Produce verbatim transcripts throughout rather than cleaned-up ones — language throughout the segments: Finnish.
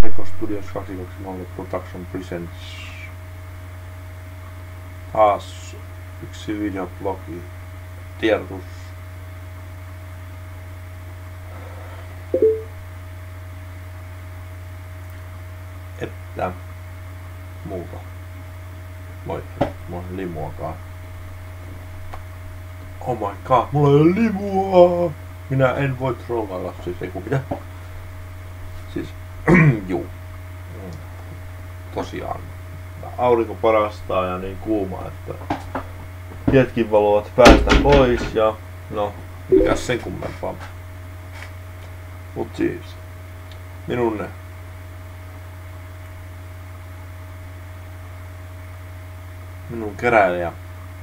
Eko Studios kaksisataakaksikymmentä Production Presents. Taas yksi videoblogi. Tiedotus. Että muuta. Moi, mulla on limuakaan. Oh my god, mulla ei ole limua! Minä en voi trollailla, siis ei kun mitä. Siis, juu. Tosiaan. Aurinko parastaa ja niin kuuma, että tietkin valovat päästä pois ja no, mikäs sen kummempaa. Mut siis, minun minun keräilijä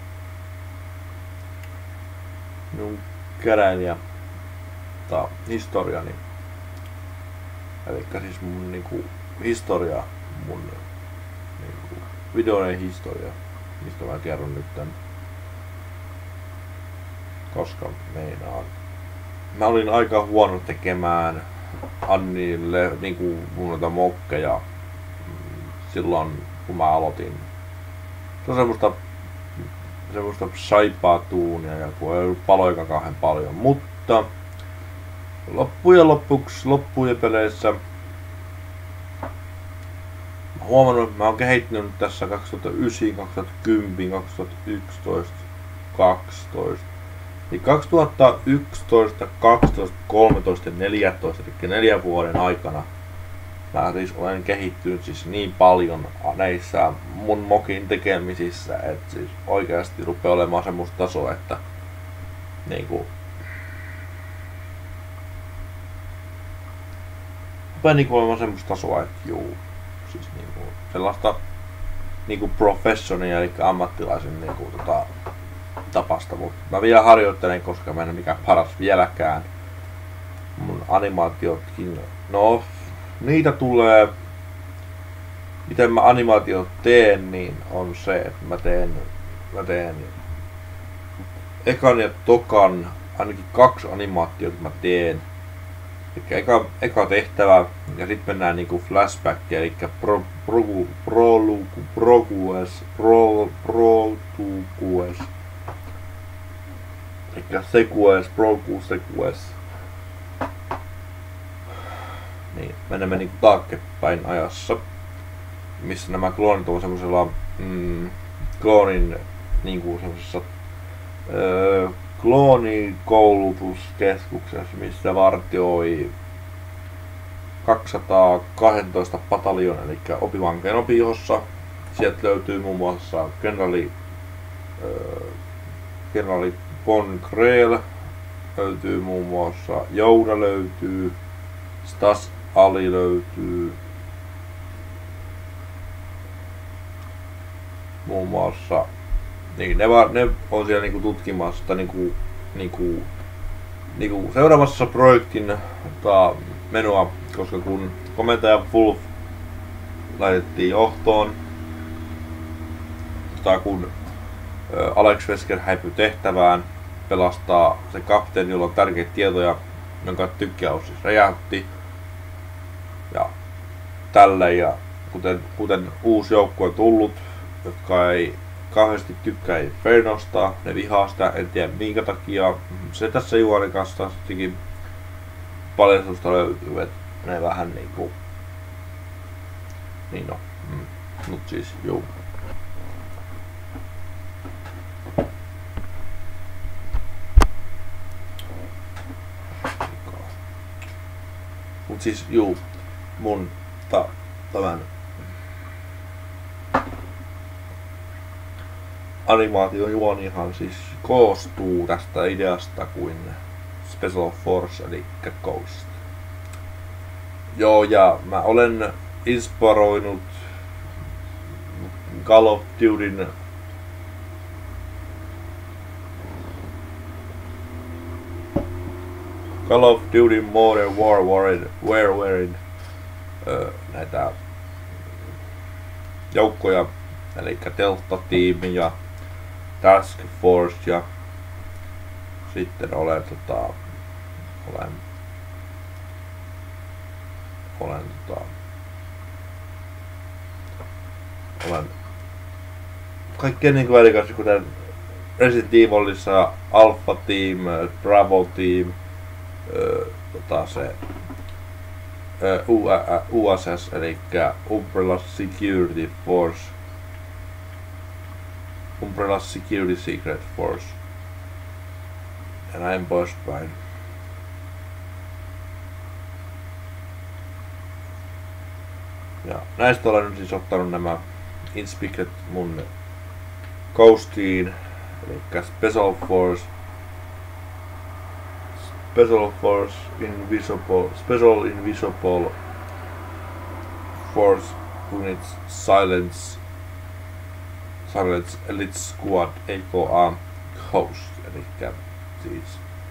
minun keräilijä tai historiani, elikkä siis mun niinku historia, mun niinku videoiden historia, mistä mä kerron nyt tän, koska meinaan mä olin aika huono tekemään Annille niinku noita mokkeja silloin kun mä aloitin. Se on semmoista semmoista saipaa tuunia ja kun ei ollut paloika kauhean paljon, mutta loppujen lopuksi loppujen peleissä mä huomannut, että mä oon kehittynyt tässä kaksituhattayhdeksän, kaksituhattakymmenen, kaksituhattayksitoista, kaksitoista. Niin kaksituhattayksitoista, kaksitoista, kolmetoista ja neljätoista, eli neljän vuoden aikana mä siis olen kehittynyt siis niin paljon näissä mun mokin tekemisissä, että siis oikeasti rupeaa olemaan semmoista tasoa, että niinku rupeaa niinku olemaan semmoista tasoa, että juu, siis niinku sellaista niinku professionia, eli ammattilaisen niinku tota tapasta, mutta mä vielä harjoittelen, koska mä en ole mikään paras vieläkään. Mun animaatiotkin, no niitä tulee, miten mä animaatiot teen, niin on se, että mä teen, mä teen ekan ja tokan, ainakin kaksi animaatiota mä teen. Eli eka, eka tehtävä ja sitten mennään niinku flashbackia, eli pro, pro, pro, progress, pro, protuques, eli sequence, progu, sequence. Niin, menemme niinku taaksepäin ajassa, missä nämä kloonit on semmosella mm, kloonin niinku semmosessa öö, kloonikoulutuskeskuksessa, missä vartioi kaksisataakaksitoista pataljoona, eli Obi-Wan Kenobi-ihossa. Sieltä löytyy muun muassa kenraali öö, kenraali Von Kreel, löytyy muun muassa Yoda löytyy, Stas Ali löytyy, muun muassa, niin ne, va, ne on siellä niinku tutkimassa niinku, niinku, niinku seuraamassa projektin ta, menoa, koska kun komentaja Wolf laitettiin johtoon, tai kun ä, Alex Wesker häipyi tehtävään pelastaa se kapteeni, jolla on tärkeitä tietoja, jonka tykkiaus siis räjähti. Ja tälle ja kuten, kuten uusi joukkue on tullut, jotka ei kauheasti tykkää Infernosta, ne vihaa sitä, en tiedä minkä takia. Se tässä juonen kanssa sittenkin paljastusta löytyy, että ne vähän niinku, niin no, mm. mut siis juu. Mut siis juu, mun ta, tämän animaation juonihan siis koostuu tästä ideasta kuin Special Force eli Ghost. Joo, ja mä olen inspiroinut Call of Dutyn Call of Duty Modern Warfarein, Warfarein öö, näitä joukkoja, eli Delta-tiimi ja Task Force ja sitten olen tota olen olen tota olen kaikkea niinku erikoisesti, kuten Resident Evilissa Alpha Team, Bravo Team, öö, tota se öö, U S S eli Umbrella Security Force, Umbrella Security Secret Force ja näin poispäin. Ja näistä olen nyt siis ottanut nämä Inspicted mun Ghostiin, eli Special Force, Special Force Invisible, Special Invisible Force Units Silence, Silence Elite Squad, aka Ghost, eli siis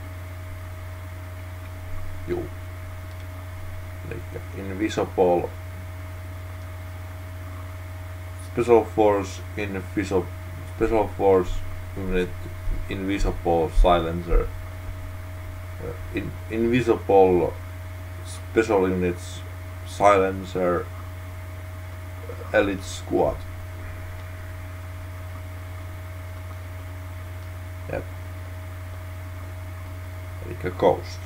juu, eli Invisible Special Force Invisible Special Force Unit Invisible Silencer, uh, in, Invisible Special Units Silencer Elite Squad. Jep. Elikkä Ghost.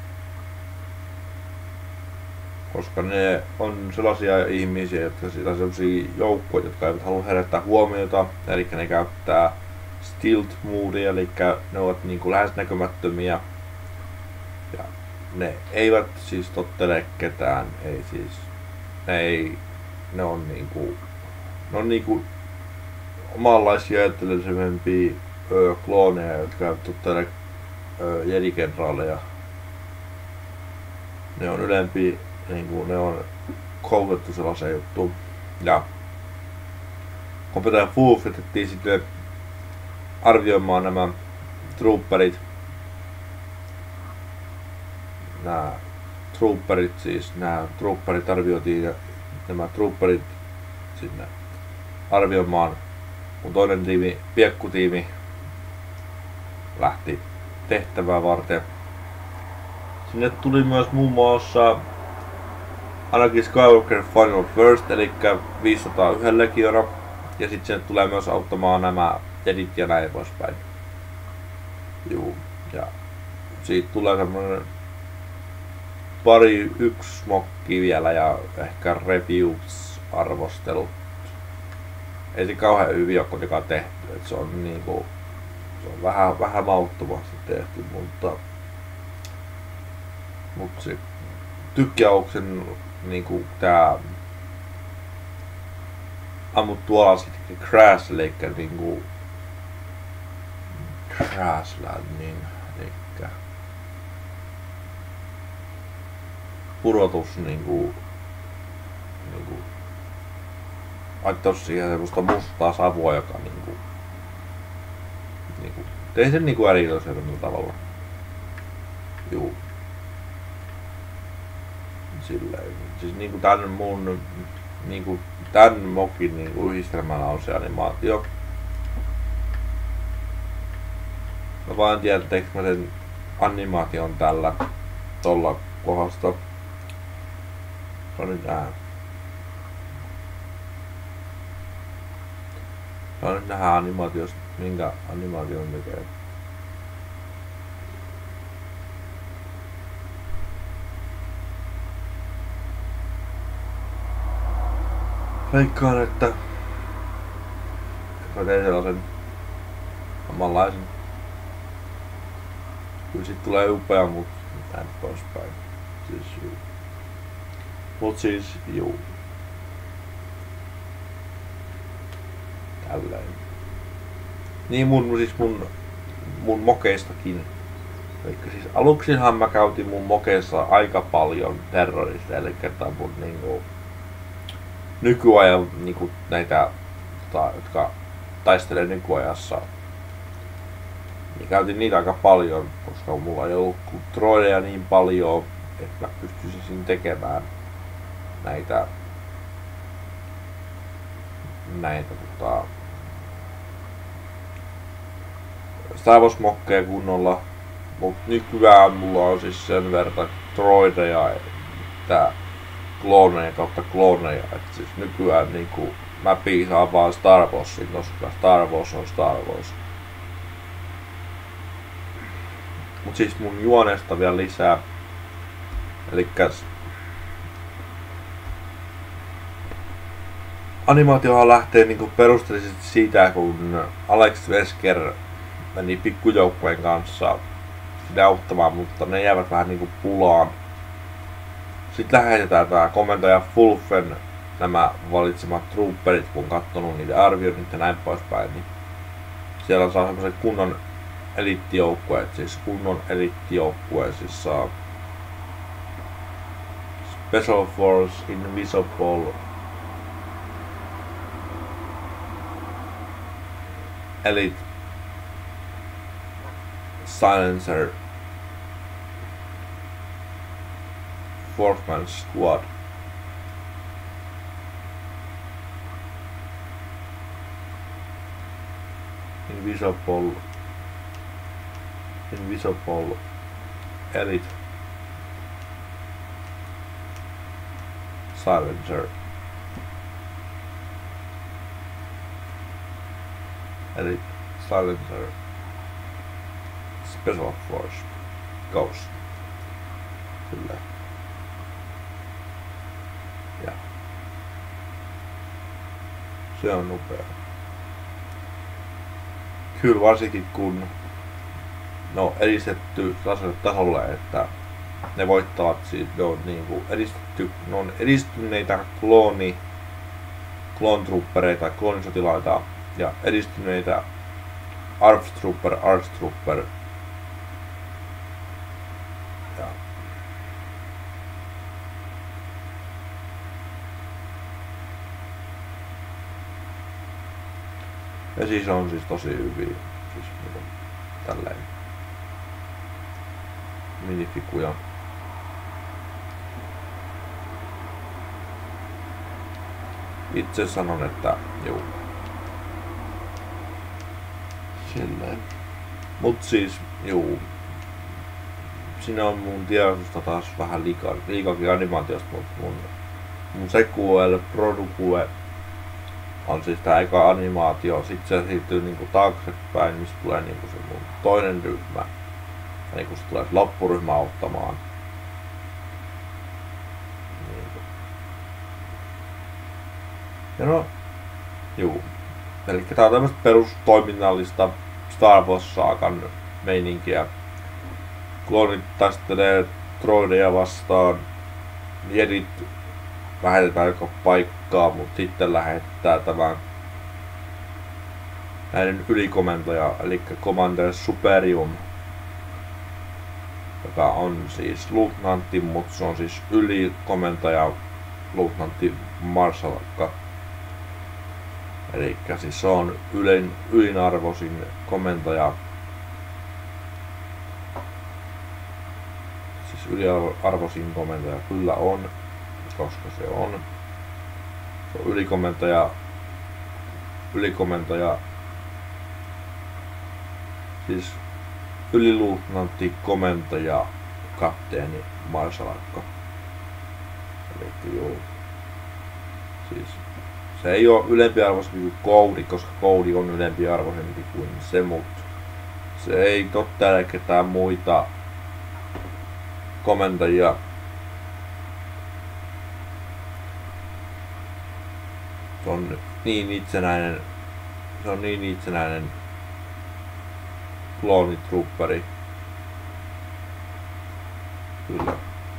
Koska ne on sellaisia ihmisiä, jotka sitä sellaisia joukkoja, jotka eivät halua herättää huomiota, eli ne käyttää stealth moodia, eli ne ovat niinku lähes näkymättömiä. Ja ne eivät siis tottele ketään, ei siis, ne ei, ne on niinku, ne on niinku omanlaisia ajattelevisempia klooneja, jotka eivät tottele jedikenraaleja. Ne on ylempi, niinku ne on koulutettu sellaiseen juttuun. Ja kun pitää fuufitettiin sitten arvioimaan nämä trooperit. Nämä trooperit siis, nämä trooperit arvioitiin ja nämä trooperit sinne arvioimaan, kun toinen tiimi, piekkutiimi, lähti tehtävää varten. Sinne tuli myös muun muassa Anakin Skywalker Final First, eli viisisataayksi legiona, ja sitten sinne tulee myös auttamaan nämä jedit ja näin poispäin. Juu, ja siitä tulee semmonen pari yksi smokki vielä ja ehkä reviews-arvostelut. Ei se kauhean hyvin ole kuitenkaan tehty, et se on niinku, se on vähän, vähän mauttomasti tehty, mutta mut se tykkäyksen niinku tää ammuttu alas Crash, eli niinku Crash Landing, eli pudotus niinku niinku laittaus siihen semmoista mustaa savua, joka niinku niinku tein sen niinku erikoisella tavalla. Juu. Silleen. Siis niinku tän mun niinku tän mokin niinku yhdistelmällä on se animaatio. Mä vaan tiedän, että teekö mä sen animaation tällä tolla kohdasta. Se on nyt nää. Se on nyt nähdä animaatiosta, minkä animaation tekee. Veikkaan, että mä tein sellaisen samanlaisen. Kyllä sit tulee upea, mut näin poispäin. Siis juu. Mut siis juu. Tälleen. Niin mun, siis mun, mun mokeistakin. Elikkä siis aluksihan mä käytin mun mokeissa aika paljon terroristeja, eli tää mun niinku nykyajan niinku näitä, tota, jotka taistelee nykyajassa. Niin käytin niitä aika paljon, koska mulla ei ollut droideja niin paljon, että mä pystyisin tekemään näitä näitä tota Star Wars -mokkeja kunnolla, mut nykyään mulla on siis sen verran droideja, että klooneja kautta klooneja. Et siis nykyään niinku mä piisaan vaan Star Warsin, koska Star Wars on Star Wars. Mut siis mun juonesta vielä lisää. Elikkäs animaatiohan lähtee niinku perusteellisesti siitä, kun Alex Wesker meni pikkujoukkueen kanssa sitä auttamaan, mutta ne jäävät vähän niinku pulaan. Sitten lähetetään tää komentaja Fulfen nämä valitsemat trooperit, kun on kattonut niiden arvioinnit ja näin poispäin, niin siellä saa semmoisen kunnon eliittijoukkueen, siis kunnon eliittijoukkueen, siis saa Special Force, Invisible, Elite, Silencer, Fourth Man Squad. Invisible, Invisible, Elite, Silencer, Elite, Silencer, Special Force, Ghost. Kyllä. Ja. Se on nopea. Kyllä varsinkin kun ne on edistetty sellaiselle tasolle, että ne voittavat, siis ne on niinku edistetty, ne on edistyneitä klooni, kloontruppereita, kloonisotilaita ja edistyneitä Arftrooper, Arftrooper. Ja Ja siis on siis tosi hyviä, siis niinku tälleen minifiguja. Itse sanon, että juu. Silleen. Mut siis, juu. Siinä on mun tiedotusta taas vähän liikaa, liikaakin animaatiosta, mut mun, mun sequel, produque on siis tää eka animaatio, sit se siirtyy niinku taaksepäin, mistä tulee niinku se mun toinen ryhmä. Ja niinku se tulee se loppuryhmä auttamaan. Niinku. Ja no, juu. Elikkä tää on tämmöstä perustoiminnallista Star Wars-saakan meininkiä. Kloonit taistelee droideja vastaan. Jedit lähetetään joka paikkaa, mutta sitten lähettää tämän näiden ylikomentaja, eli Commander Superium, joka on siis luutnantti, mutta se on siis ylikomentaja, luutnantti Marsalakka. Eli siis se on ylin, ylinarvoisin komentaja. Siis yliarvoisin komentaja kyllä on, koska se on. Se on ylikomentaja, ylikomentaja, siis yliluutnantti, komentaja, kapteeni, marsalakka. Eli joo. Siis se ei ole ylempiarvoisempi kuin Cody, koska Cody on ylempiarvoisempi kuin se, mutta se ei tottele ketään muita komentajia. Se on niin itsenäinen, se on niin itsenäinen kloonitrupperi. Kyllä.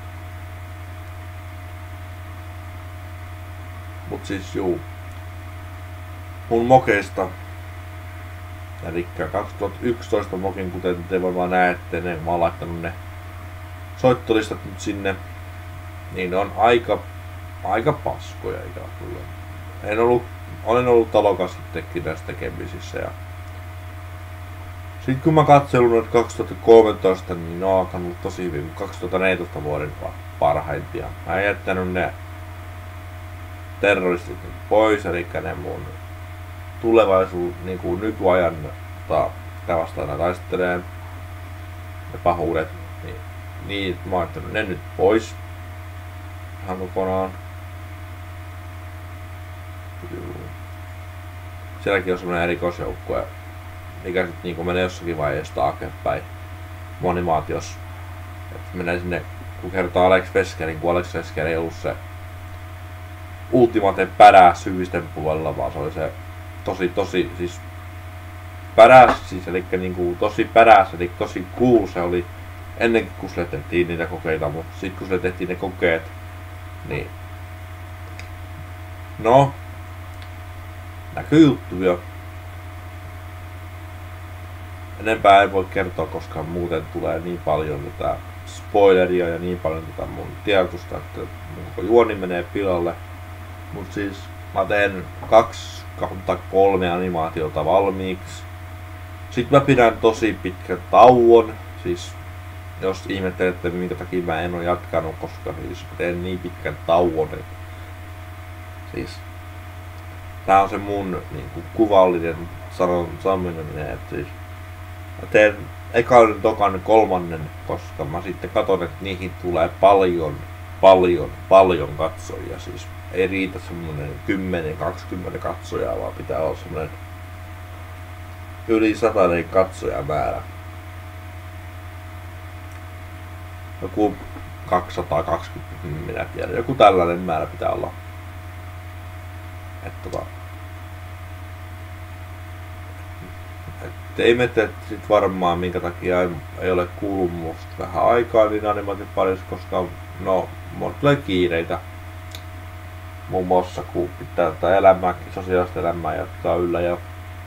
Mut siis juu. Mun mokeista. Elikkä kaksituhattayksitoista mokin, kuten te varmaan näette, ne, mä oon laittanut ne soittolistat nyt sinne. Niin ne on aika, aika paskoja ikävä kyllä. En ollut, olen ollut talokas itsekin tässä tekemisissä. Ja sitten kun mä katselun noita kaksituhattakolmetoista, niin ne on alkanut tosi hyvin. kaksituhattaneljätoista vuoden parhaimpia. Mä en jättänyt ne terroristit pois, eli ne mun tulevaisuus, niin kuin nykyajan sitä vastaan taistelee, ne pahuudet, niin, niin mä oon jättänyt ne nyt pois. ihan kokonaan. Juu. Sielläkin on semmonen erikoisjoukkue, mikä sit niinku menee jossakin vaiheessa taaksepäin animaatios. Et menee sinne, kun kertoo Alex Veskerin, kun Alex Vesker ei ollut se ultimate badass hyvisten puolella, vaan se oli se tosi tosi siis badass, siis eli niinku tosi badass, eli tosi cool se oli ennenkin kun sille tehtiin niitä kokeita, mutta sit kun sille tehtiin ne kokeet, niin no näkyy juttuja. Enempää ei voi kertoa, koska muuten tulee niin paljon tätä spoileria ja niin paljon tätä mun tiedotusta, että mun juoni menee pilalle. Mut siis mä teen kaksi kautta kolme animaatiota valmiiksi. Sitten mä pidän tosi pitkän tauon. Siis jos ihmettelette minkä takia mä en oo jatkanut, koska siis teen niin pitkän tauon. Että siis tää on se mun niinku kuvallinen sanon sanominen, että siis mä teen ekan, tokan, kolmannen, koska mä sitten katon, että niihin tulee paljon, paljon, paljon katsojia. Siis ei riitä semmonen kymmenen kaksikymmentä katsojaa, vaan pitää olla semmonen yli satainen katsojamäärä. Joku kaksisataakaksikymmentä, minä tiedän. Joku tällainen määrä pitää olla. Että tota ei mene sit varmaan minkä takia ei, ei ole kuullut musta vähän aikaa niin animaatin parissa, koska no mulla tulee kiireitä. Muun muassa kun pitää tätä elämääkin, sosiaalista elämää jatkaa yllä ja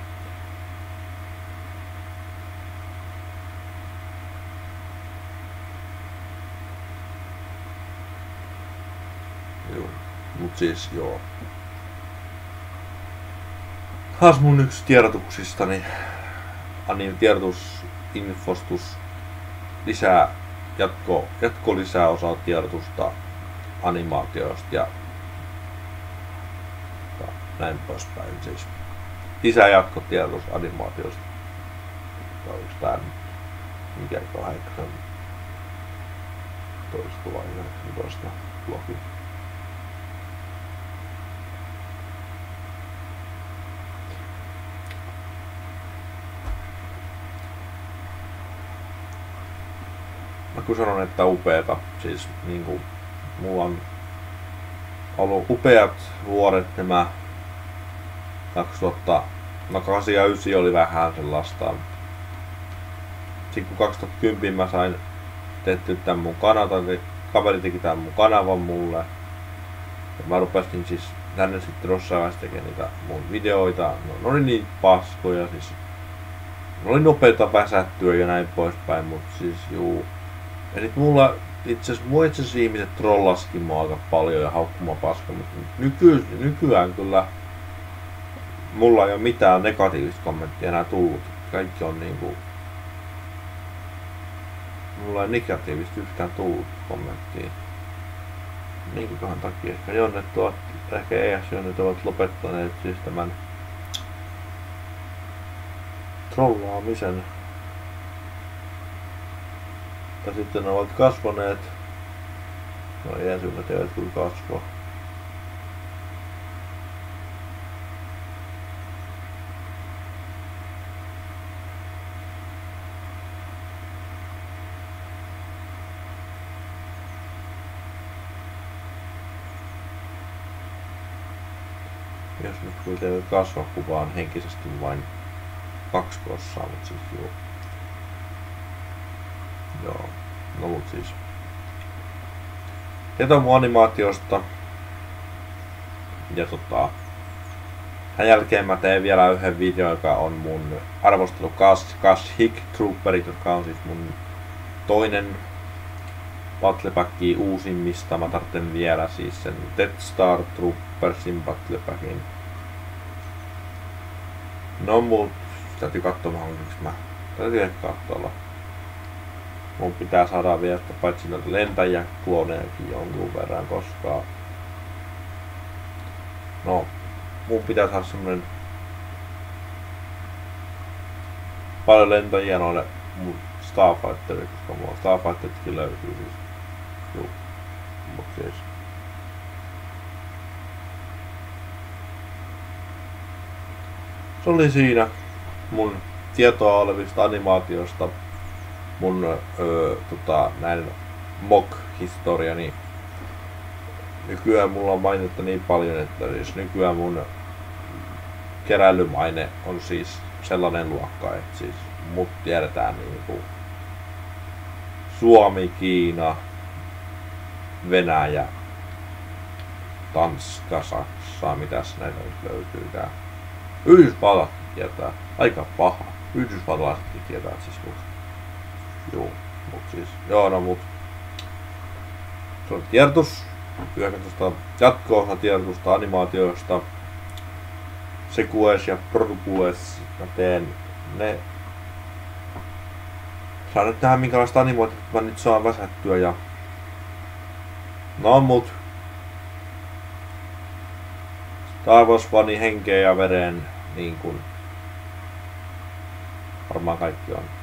joo, mut siis joo. Taas mun yksi tiedotuksistani, niin tiedotusinfostus, lisää jatko, jatko lisää osaa tiedotusta animaatioista ja, ja näin poispäin. Siis lisää jatkotiedotus animaatioista. Onko tää nyt mikä kahdeksan toista vai yhdeksäntoista blogi? Mä kun sanon, että upeeta, siis niinku mulla on ollut upeat vuodet nämä kaksituhatta, no kahdeksan ja yhdeksän oli vähän sellaista. Sitten kun kaksituhattakymmenen mä sain tehty tän mun kanavan, niin kaveri teki tän mun kanavan mulle. Ja mä rupesin siis tänne sitten jossain vaiheessa tekemään niitä mun videoita. No, ne oli niin paskoja, siis ne oli nopeita väsättyä ja näin poispäin, mut siis juu. Ja sit mulla itseasiassa, mua itseasiassa ihmiset trollaskin mua aika paljon ja haukkuma paska, mutta nyky, nykyään kyllä mulla ei oo mitään negatiivista kommenttia enää tullut. Kaikki on niinku, mulla ei negatiivista yhtään tullut kommenttia. Minkäköhän takia ehkä Jonnet ovat, ehkä E S Jonnet ovat lopettaneet siis tämän trollaamisen. Tai sitten ne ovat kasvaneet. No ei ensimmäiset eivät kyllä kasva. Jos nyt kuitenkin kasva kuvaan henkisesti vain kaksi prossaa, mutta siis joo. Joo, no mut siis. Tieto mun animaatiosta. Ja tota. Tämän jälkeen mä teen vielä yhden videon, joka on mun arvostelu Cast, Cast Hick Trooperit, jotka on siis mun toinen Battlepacki uusimmista. Mä tarvitsen vielä siis sen Death Star Troopersin Battlepackin. No mut täytyy katsoa hankiksi mä. Täytyy ehkä katsoa. Mun pitää saada vielä paitsi noita lentäjäkloonejakin jonkun verran, koska no mun pitää saada semmonen paljon lentäjiä noille mun Starfighterille, koska mulla Starfightertkin löytyy siis. Juu. Mut siis se oli siinä mun tietoa olevista animaatioista, mun öö, tota, näin mock-historiani. Nykyään mulla on mainetta niin paljon, että siis nykyään mun keräilymaine on siis sellainen luokka, että siis mut tiedetään niinku Suomi, Kiina, Venäjä, Tanska, Saksa, mitäs näitä nyt löytyykään. Yhdysvallat tietää, aika paha. Yhdysvallalaisetkin tietää siis mut. Joo, mut siis, joo no mut. Se on tiedotus, yhdeksäntoista jatko-osa tiedotusta animaatioista. Sequels ja Producules, mä teen ne. Saan nyt tähän minkälaista animaatiota mä nyt saan väsättyä ja no mut Star Wars fani henkeä ja veren niin kun varmaan kaikki on.